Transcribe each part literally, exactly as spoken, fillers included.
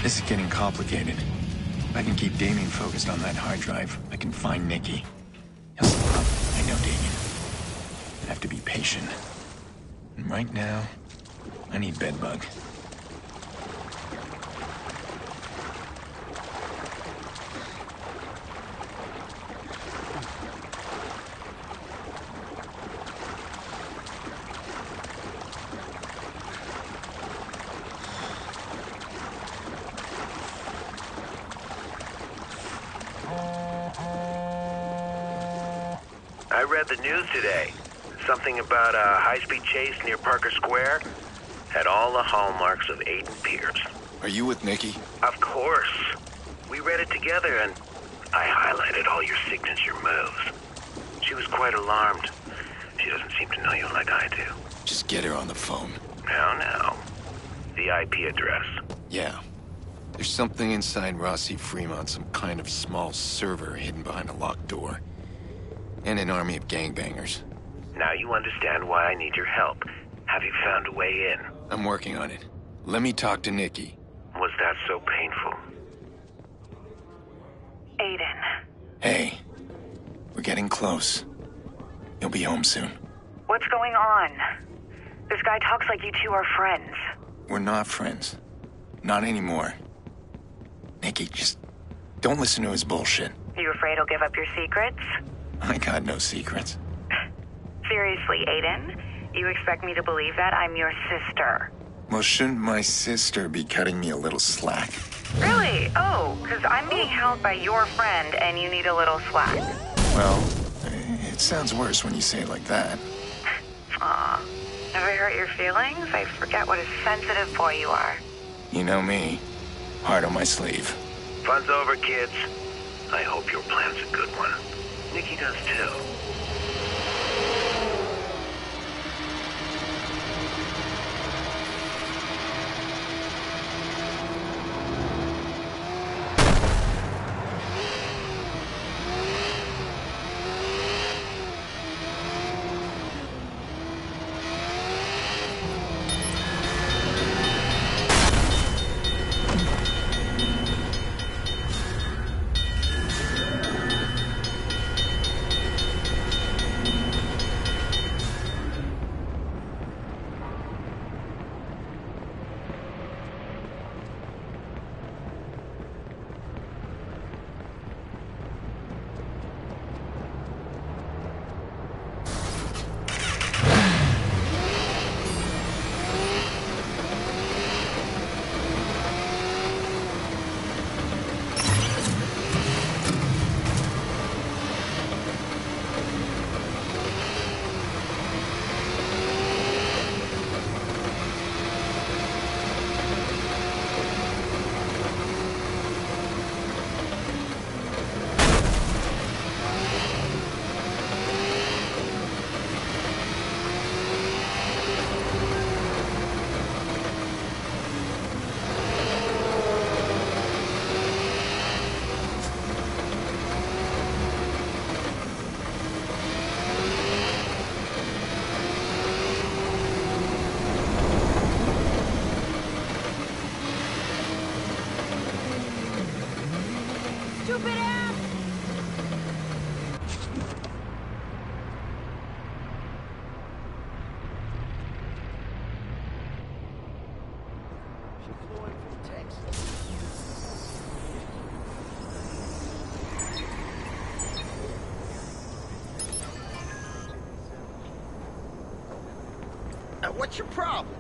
This is getting complicated. If I can keep Damien focused on that hard drive, I can find Nikki. He'll slow up. I know Damien. I have to be patient. And right now, I need bedbug. I read the news today. Something about a high-speed chase near Parker Square. Had all the hallmarks of Aiden Pierce. Are you with Nikki? Of course. We read it together and I highlighted all your signature moves. She was quite alarmed. She doesn't seem to know you like I do. Just get her on the phone. Now, now. The I P address. Yeah. There's something inside Rossi Fremont, some kind of small server hidden behind a locked door. And an army of gangbangers. Now you understand why I need your help. Have you found a way in? I'm working on it. Let me talk to Nikki. Was that so painful? Aiden. Hey. We're getting close. You'll be home soon. What's going on? This guy talks like you two are friends. We're not friends. Not anymore. Nikki, just don't listen to his bullshit. You afraid he'll give up your secrets? I got no secrets. Seriously, Aiden? You expect me to believe that I'm your sister? Well, shouldn't my sister be cutting me a little slack? Really? Oh, because I'm being held by your friend and you need a little slack. Well, it sounds worse when you say it like that. Aw. Have I hurt your feelings? I forget what a sensitive boy you are. You know me. Heart on my sleeve. Fun's over, kids. I hope your plan's a good one. Nikki does too. Now, what's your problem?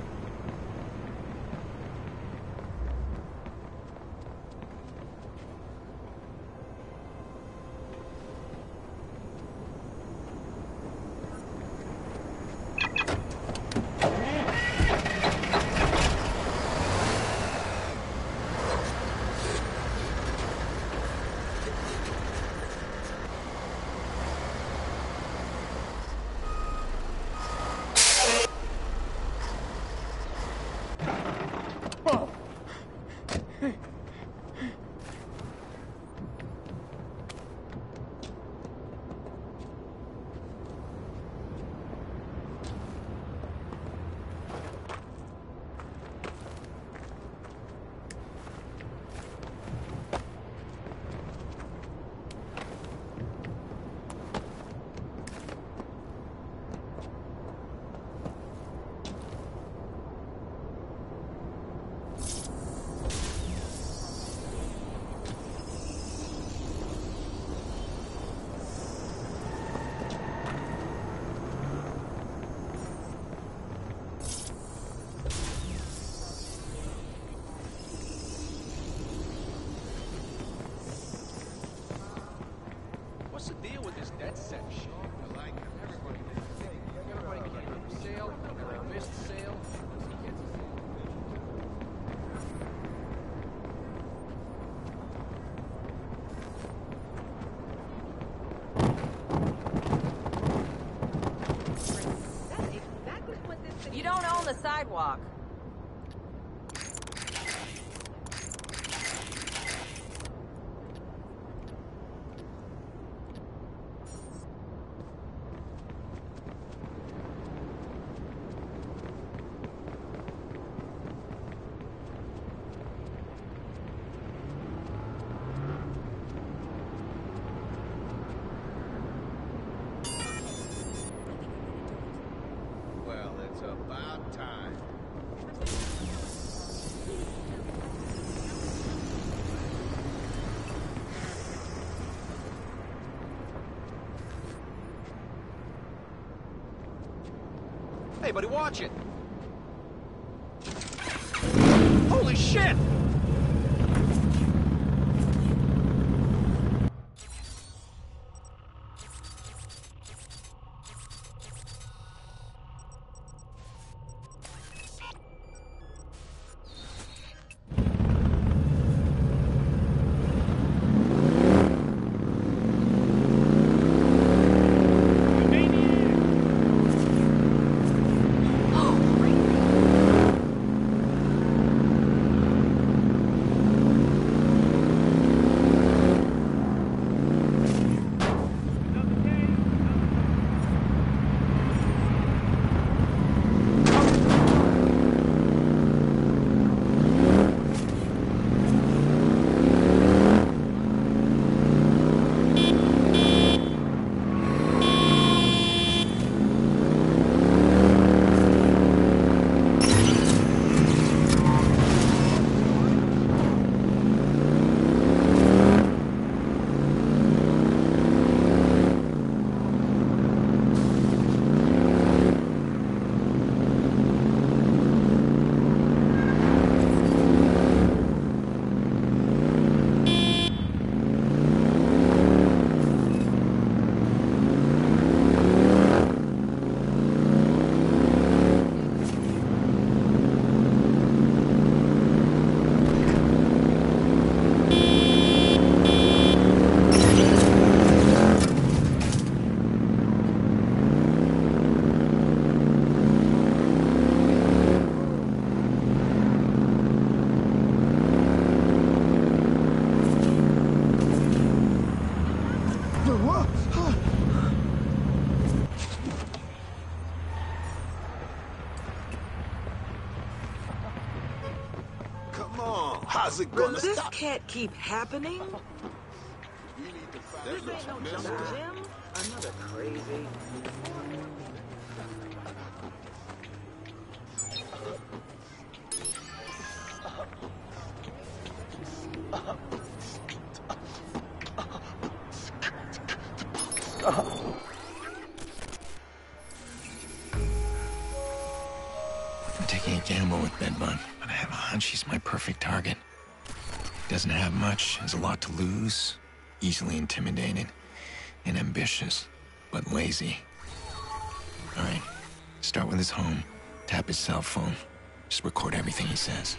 Hey, buddy, watch it! Holy shit! Come on, how's it gonna This stop? can't keep happening. That looks messed up. Jim, another crazy. I'm taking a gamble with Bedbug, but I have a hunch he's my perfect target. Doesn't have much, has a lot to lose, easily intimidated, and ambitious, but lazy. All right, start with his home, tap his cell phone, just record everything he says.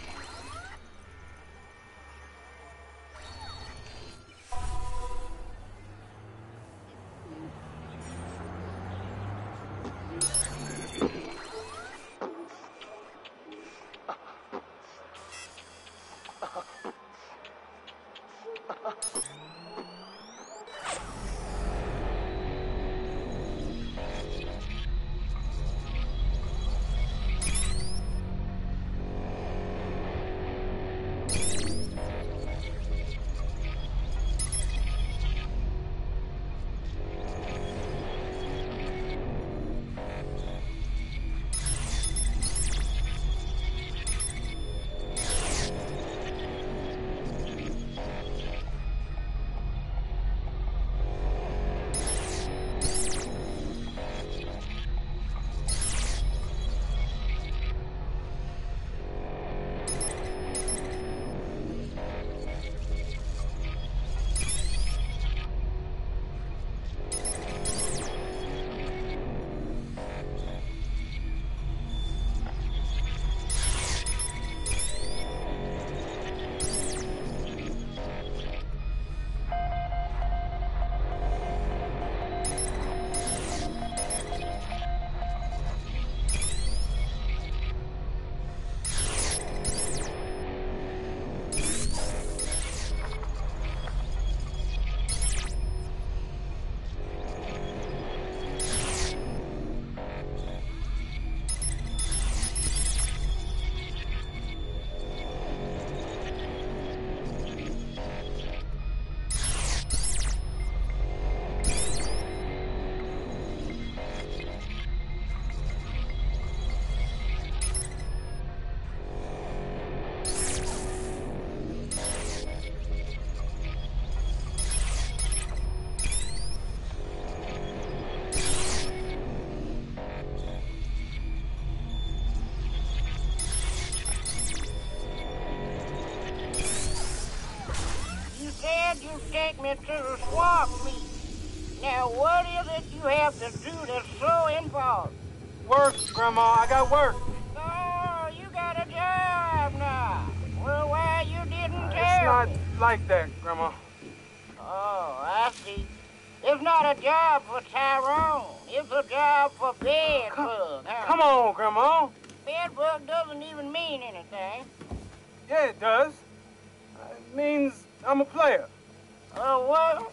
you take me to the swamp meet. Now, what is it you have to do that's so involved? Work, Grandma. I got work. Oh, you got a job now. Well, why you didn't Uh, tell it's not me? like that, Grandma. Oh, I see. It's not a job for Tyrone. It's a job for Bedbug. Come, huh? come on, Grandma. Bedbug doesn't even mean anything. Yeah, it does. Uh, it means I'm a player. Oh, what?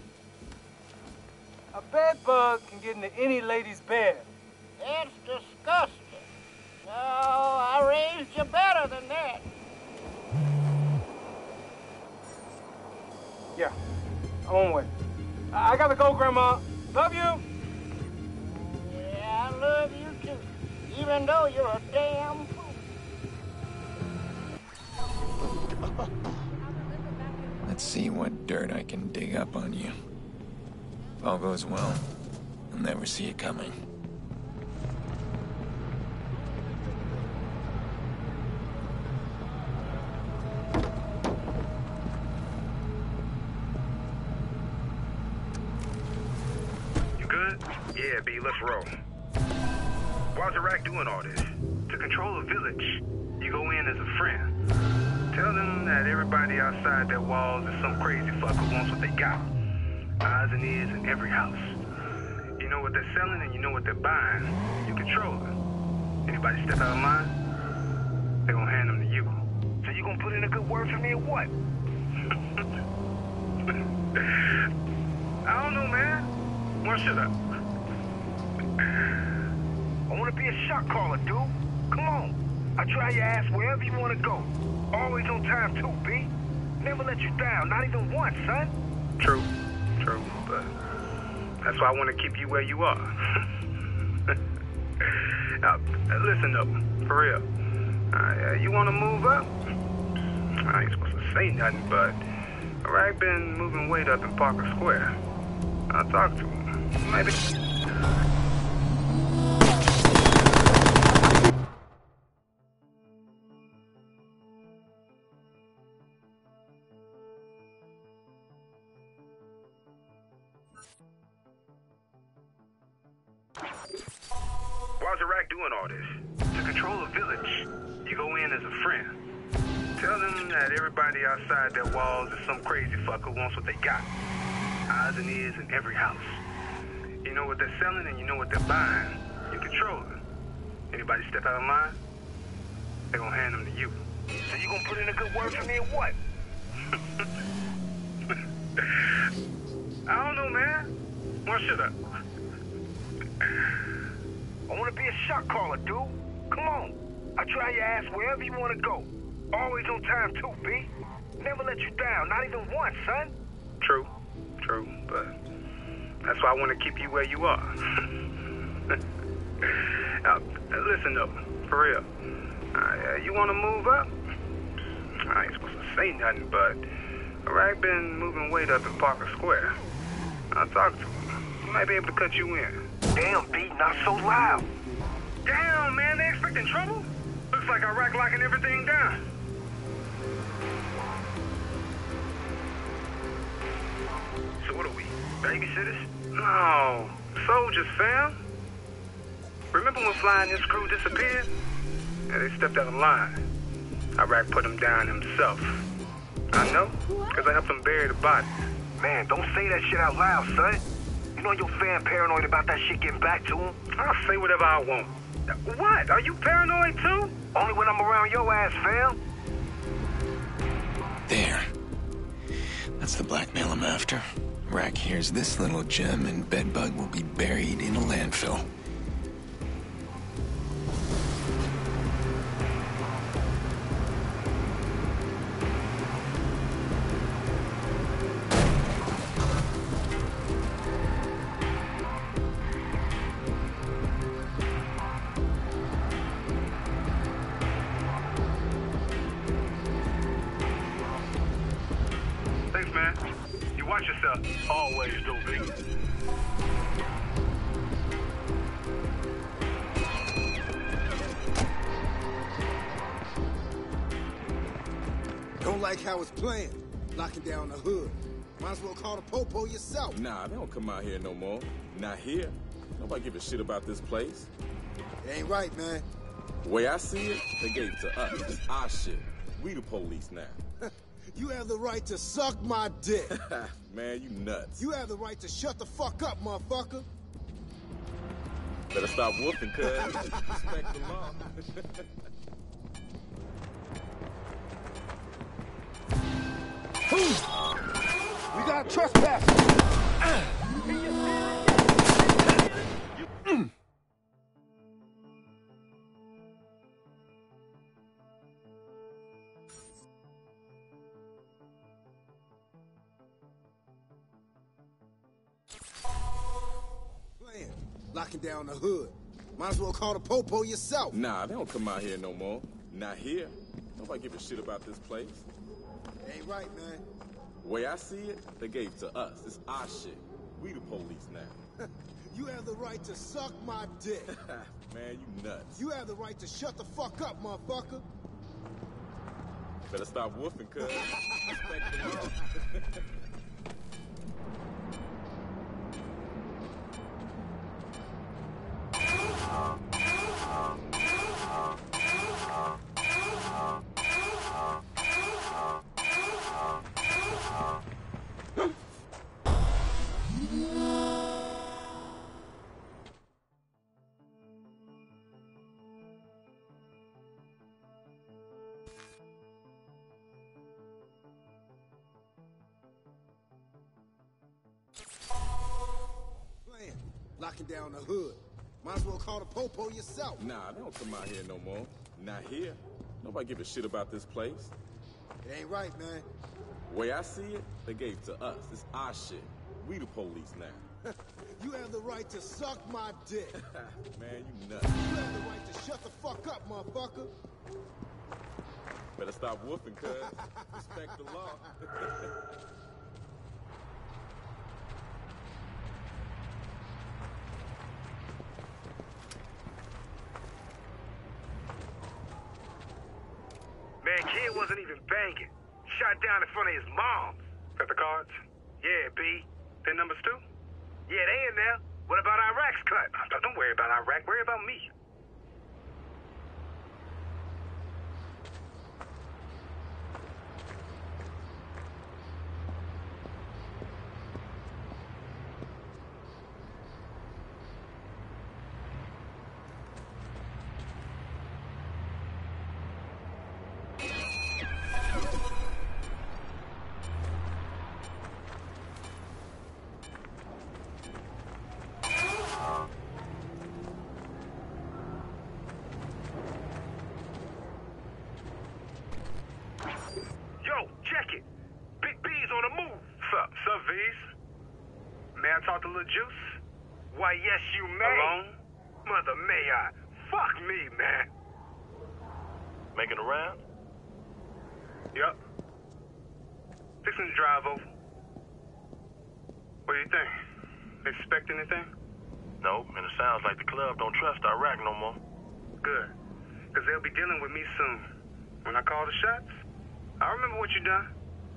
A bed bug can get into any lady's bed. That's disgusting. No, I raised you better than that. Yeah, I'm on way. I, I gotta go, Grandma. Love you. Yeah, I love you too. Even though you're a damn fool. Let's see what dirt I can dig up on you. If all goes well, I'll never see it coming. You good? Yeah, B, let's roll. Why's Iraq doing all this? To control a village, you go in as a friend. Tell them that everybody outside their walls is some crazy fuck who wants what they got. Eyes and ears in every house. You know what they're selling and you know what they're buying. You control it. Anybody step out of line, they're gonna hand them to you. So you gonna put in a good word for me or what? I don't know, man. Well, shut up. I wanna be a shot caller, dude. Come on. I'll try your ass wherever you wanna go. Always on time, too, B. Never let you down, not even once, son. True, true, but that's why I want to keep you where you are. Now, listen up, for real. Uh, you want to move up? I ain't supposed to say nothing, but Iraq been moving weight up in Parker Square. I'll talk to him. Maybe... Why's Iraq doing all this? To control a village, you go in as a friend. Tell them that everybody outside their walls is some crazy fuck who wants what they got. Eyes and ears in every house. You know what they're selling and you know what they're buying. You control it. Anybody step out of line, they're gonna hand them to you. So you gonna put in a good word for me or what? I don't know, man. Well, shut up. I want to be a shot caller, dude. Come on. I'll try your ass wherever you want to go. Always on time, too, B. Never let you down, not even once, son. True, true, but that's why I want to keep you where you are. Now, listen up, for real. Uh, you want to move up? I ain't supposed to say nothing, but Iraq been moving weight up in Parker Square. I'll talk to him. He might be able to cut you in. Damn, B, not so loud. Damn, man, they expecting trouble? Looks like Iraq locking everything down. So what are we, babysitters? No, soldiers, fam. Remember when Flying and his crew disappeared? Yeah, they stepped out of line. Iraq put him down himself. I know, because I helped him bury the body. Man, don't say that shit out loud, son. You know your fan paranoid about that shit getting back to him? I'll say whatever I want. What? Are you paranoid too? Only when I'm around your ass, fam. There. That's the blackmail I'm after. Rack hears this little gem and Bedbug will be buried in a landfill. Thanks, man. You watch yourself. Always do, B. Don't like how it's playing, locking down the hood. Might as well call the popo yourself. Nah, they don't come out here no more. Not here. Nobody give a shit about this place. It ain't right, man. The way I see it, they gave it to us. It's our shit. We the police now. You have the right to suck my dick. Man, you nuts. You have the right to shut the fuck up, motherfucker. Better stop whooping, cuz. Respect the law. We got trespassers. Playing, locking down the hood. Might as well call the popo yourself. Nah, they don't come out here no more. Not here. Nobody give a shit about this place. It ain't right, man. The way I see it, they gave it to us. It's our shit. We the police now. You have the right to suck my dick. Man, you nuts. You have the right to shut the fuck up, motherfucker. Better stop woofing, cuz. Respect the law. Playing, locking down the hood. Might as well call the popo yourself. Nah, they don't come out here no more. Not here. Nobody give a shit about this place. It ain't right, man. The way I see it, they gave it to us. It's our shit. We the police now. You have the right to suck my dick. Man, you nuts. You have the right to shut the fuck up, motherfucker. Better stop woofing, cuz. Respect the law. Man, kid wasn't even banging. Shot down in front of his mom. Got the cards? Yeah, B. Pin numbers too? Yeah, they in there. What about Iraq's cut? Don't worry about Iraq. Worry about me. Yo, check it. Big B's on the move. Sup, sup, V's? May I talk to Lil Juice? Why, yes, you may. Alone? Mother, may I? Fuck me, man. Making a round? Yup. Fixing to drive over. What do you think? Expect anything? Nope, and it sounds like the club don't trust Iraq no more. Good. Because they'll be dealing with me soon. When I call the shots, I remember what you done.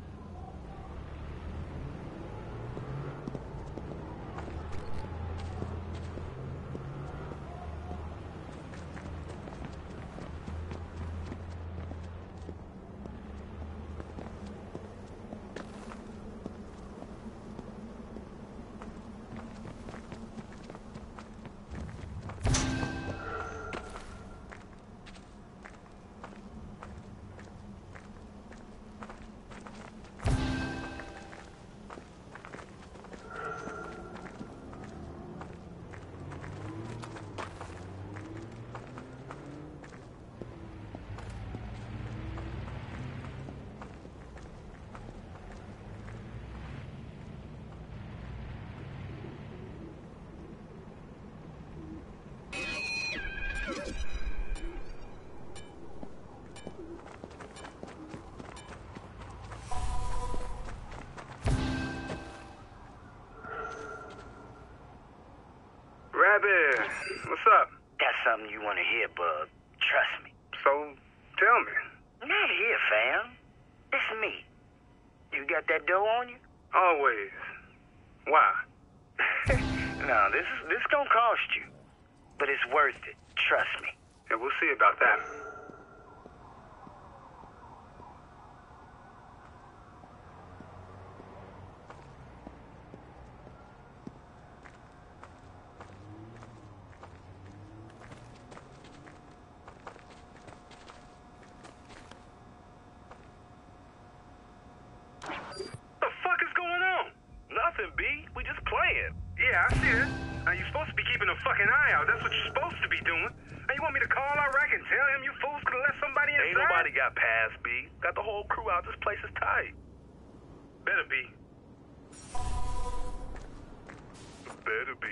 Rabbit, what's up? That's something you want to hear, bub. Trust me. So, tell me. Not here, fam. It's me. You got that dough on you? Always. Why? No, this is this gonna cost you. But it's worth it. Trust me. Yeah, we'll see about that. Nothing, B. We just playing. Yeah, I see that. Now, you're supposed to be keeping a fucking eye out. That's what you're supposed to be doing. Now, you want me to call Iraq and tell him you fools could have let somebody inside? Ain't nobody got past, B. Got the whole crew out. This place is tight. Better be. Better be.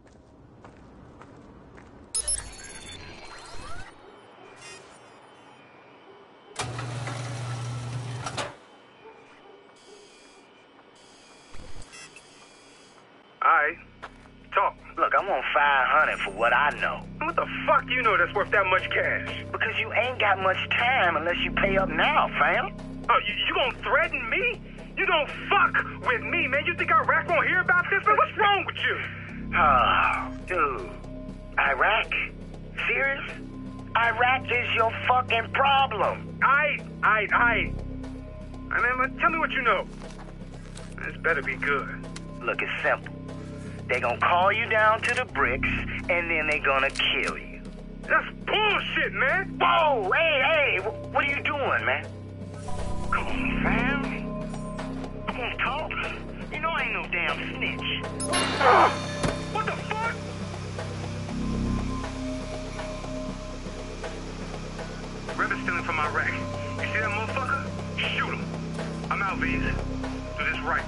Alright. Talk. Look, I want five hundred for what I know. What the fuck you know that's worth that much cash? Because you ain't got much time unless you pay up now, fam. Oh, you, you gonna threaten me? You don't fuck with me, man. You think Iraq won't hear about this, man? What's wrong with you? Oh, dude. Iraq? Serious? Iraq is your fucking problem. I, I, I. I mean, tell me what you know. This better be good. Look, it's simple. They gonna call you down to the bricks, and then they gonna kill you. That's bullshit, man. Whoa, hey, hey, what are you doing, man? Come on, fam. Come on, talk. You know I ain't no damn snitch. Uh, what the fuck? Rebel's stealing from Iraq. You see that motherfucker? Shoot him. I'm out, V's. Do this right.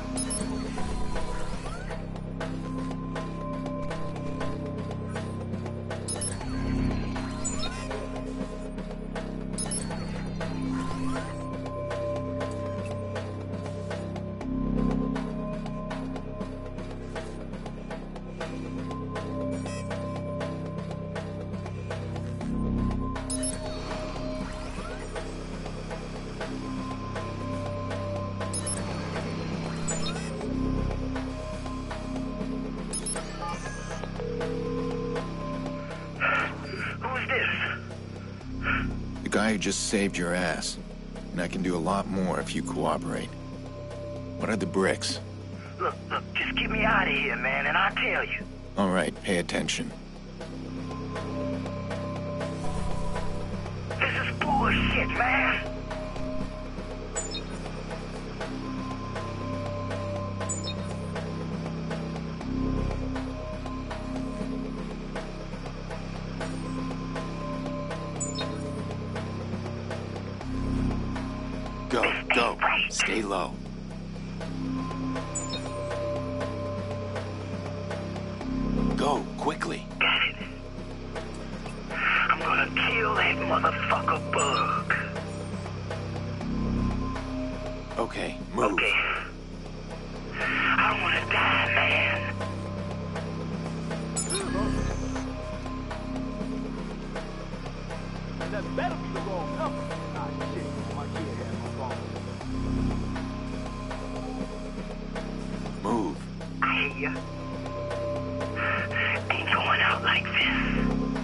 I just saved your ass, and I can do a lot more if you cooperate. What are the bricks? Look, look, just get me out of here, man, and I'll tell you. All right, pay attention. This is bullshit, man. Go, go. Stay low. Go, quickly. Got it. I'm gonna kill that motherfucker Bug. Okay, move. Okay. I don't wanna die, man. That better be the wrong number. Ah, shit. My kid had my phone. Move. I hear ya. Ain't going out like this.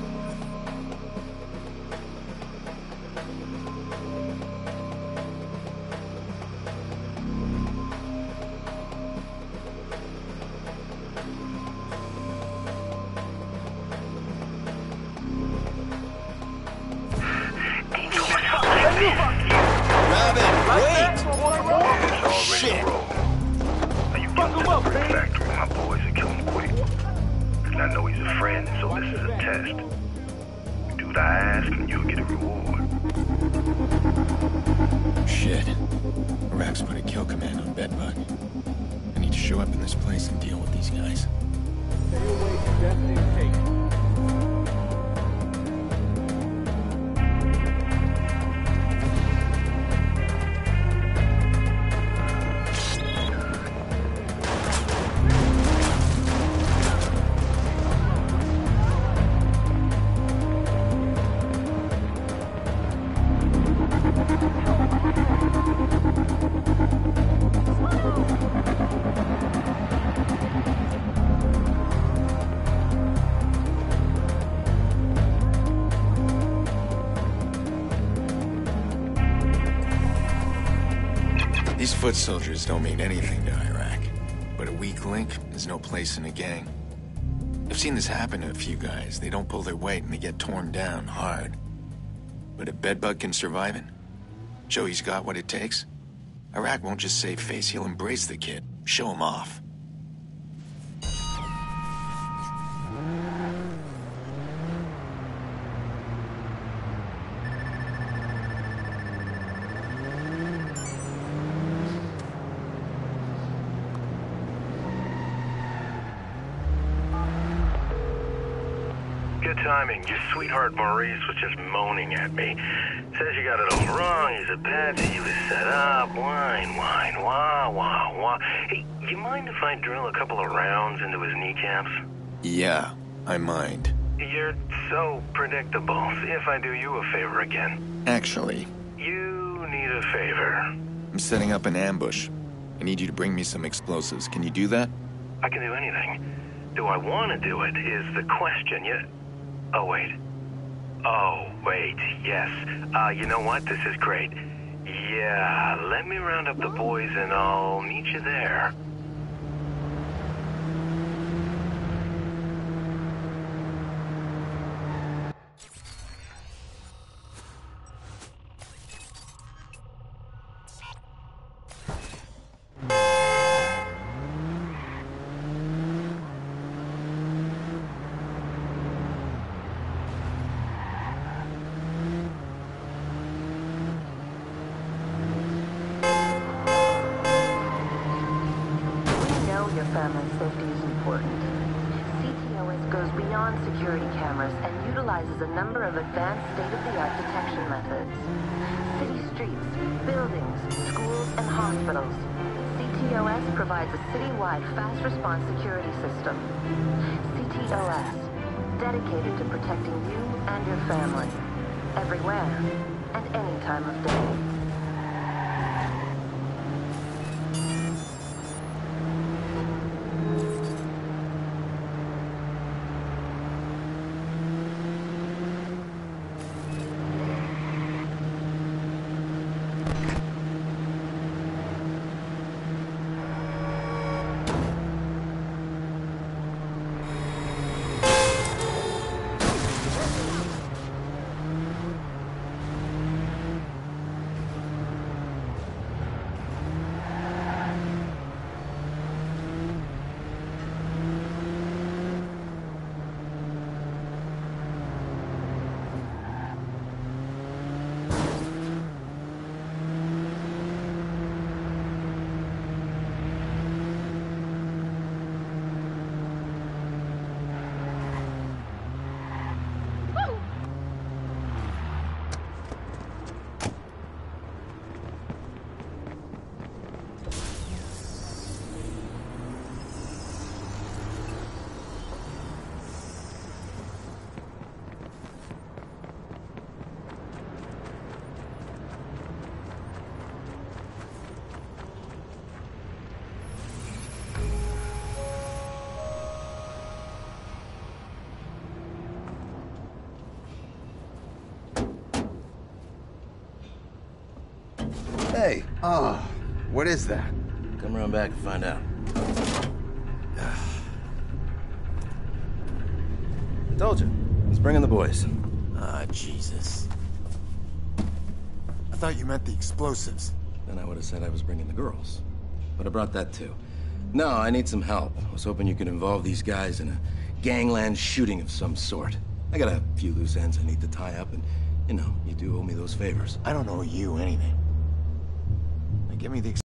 Shit. Now you get to the brick factory, my boys, and kill him quick. And I know he's a friend, so this is a test. You do what I ask, and you'll get a reward. Shit. Iraq's put a kill command on Bedbug. I need to show up in this place and deal with these guys. Stay away from death take. Woo! These foot soldiers don't mean anything to Iraq, but a weak link is no place in a gang. I've seen this happen to a few guys. They don't pull their weight and they get torn down hard. But if Bedbug can survive it, show he's got what it takes, Iraq won't just save face, he'll embrace the kid, show him off. Good timing. Your sweetheart Maurice was just moaning at me. Says you got it all wrong. He's a patsy. He was set up. Whine, whine, wah, wah, wah. Hey, you mind if I drill a couple of rounds into his kneecaps? Yeah, I mind. You're so predictable. See if I do you a favor again. Actually, You need a favor. I'm setting up an ambush. I need you to bring me some explosives. Can you do that? I can do anything. Do I want to do it is the question. You... Oh, wait. Oh, wait, yes. Uh, you know what? This is great. Yeah, let me round up the boys and I'll meet you there. Family safety is important. C T O S goes beyond security cameras and utilizes a number of advanced state-of-the-art detection methods. City streets, buildings, schools, and hospitals. C T O S provides a citywide fast response security system. C T O S, dedicated to protecting you and your family, everywhere and any time of day. Hey. Oh, what is that? Come around back and find out. I told you. Let's bring in the boys. Ah, Jesus. I thought you meant the explosives. Then I would have said I was bringing the girls. But I brought that too. No, I need some help. I was hoping you could involve these guys in a gangland shooting of some sort. I got a few loose ends I need to tie up, and, you know, you do owe me those favors. I don't owe you anything. Now give me the